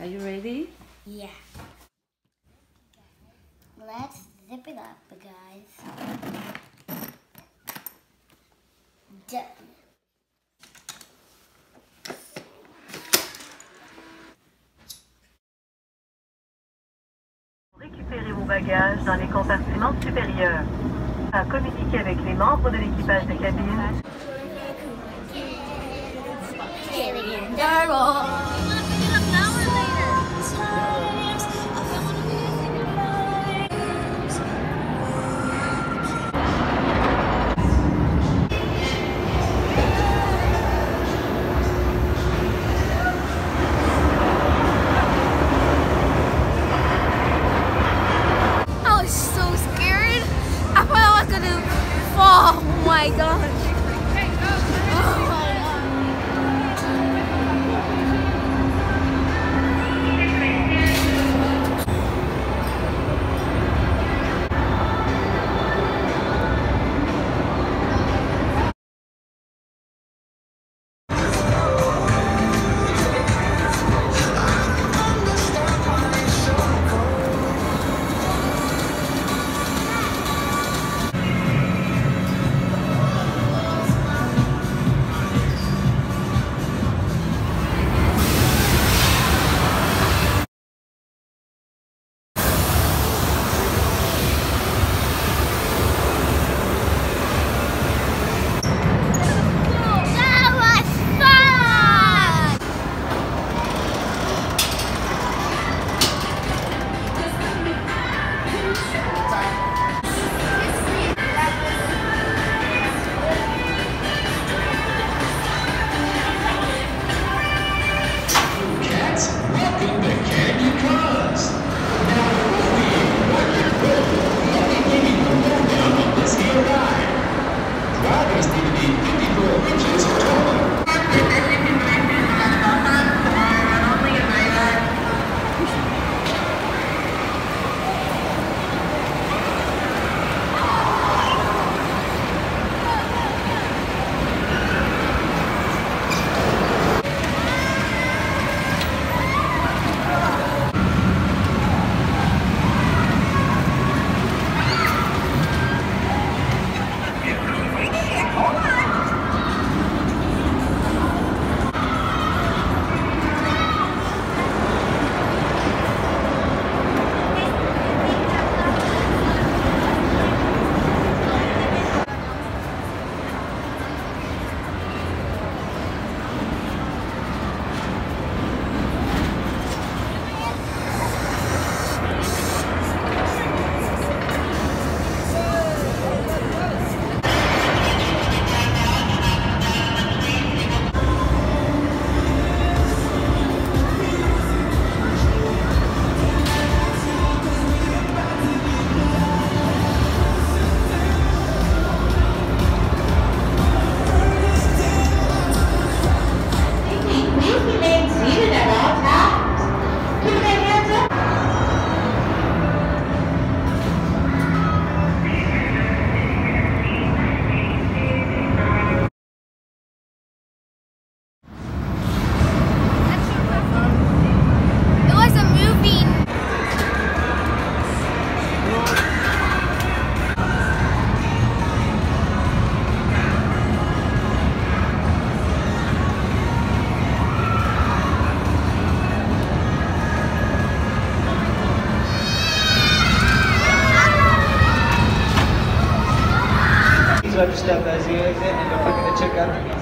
Are you ready? Yeah. Let's zip it up, guys. Done. Récupérez vos bagages dans les compartiments supérieurs. À communiquer avec les membres de l'équipage de cabine. I was so scared. I thought I was gonna fall. Oh my gosh. Step as you exit, and don't forget to check out.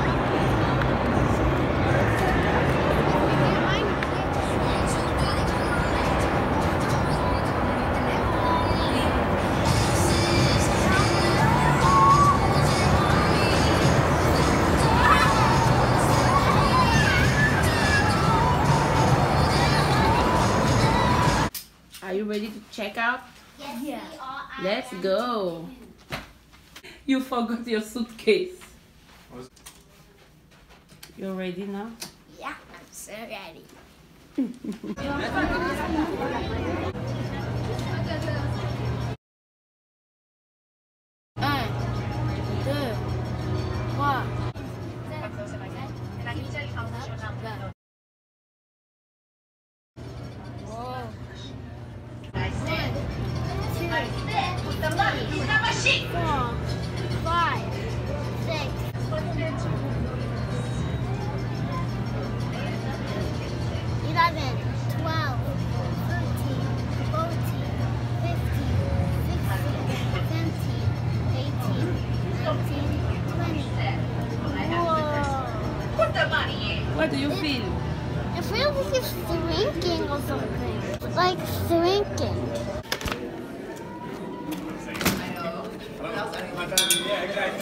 Are you ready to check out? Yes, yeah. Let's go. You forgot your suitcase. You ready now? Yeah, I'm so ready. What do you feel? I feel like it's shrinking or something. Like shrinking.